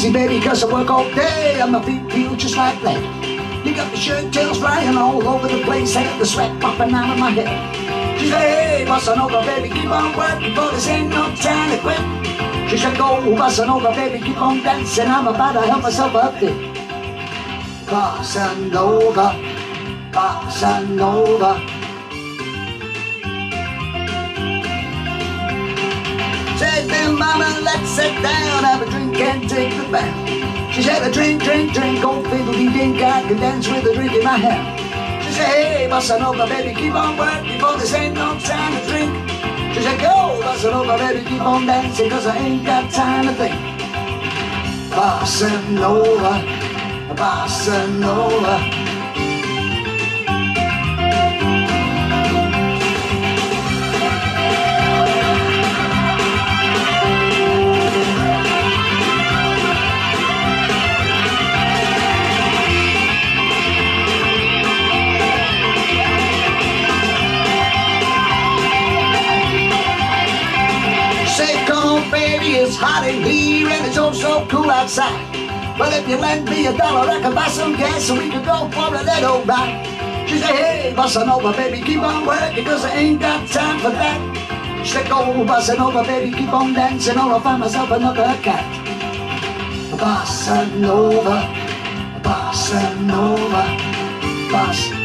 easy, baby, cause I work all day and my feet feel just like lead. You got the shirt tails flying all over the place, and the sweat popping out of my head. She said, hey, bossa nova, baby, keep on working, for this ain't no time to quit. She said, go, bossa nova, baby, keep on dancing, I'm about to help myself up there. Bossa nova, bossa nova. Said, then mama, let's sit down, have a drink and take the bath. She said, a drink, drink, drink, old fiddle-dee-dink, I can dance with a drink in my hand. She said, hey, bossa nova, baby, keep on working, for this ain't no time to drink. She said, go, bossa nova, baby, keep on dancing, cause I ain't got time to think. Bossa nova, bossa nova. Baby, it's hot in here and it's oh so cool outside. Well, if you lend me $1, I can buy some gas so we can go for a little ride. She said, hey, bossa nova, baby, keep on working, cause I ain't got time for that. She said, go, bossa nova, baby, keep on dancing, or I'll find myself another cat. Bossa nova, bossa nova, bossa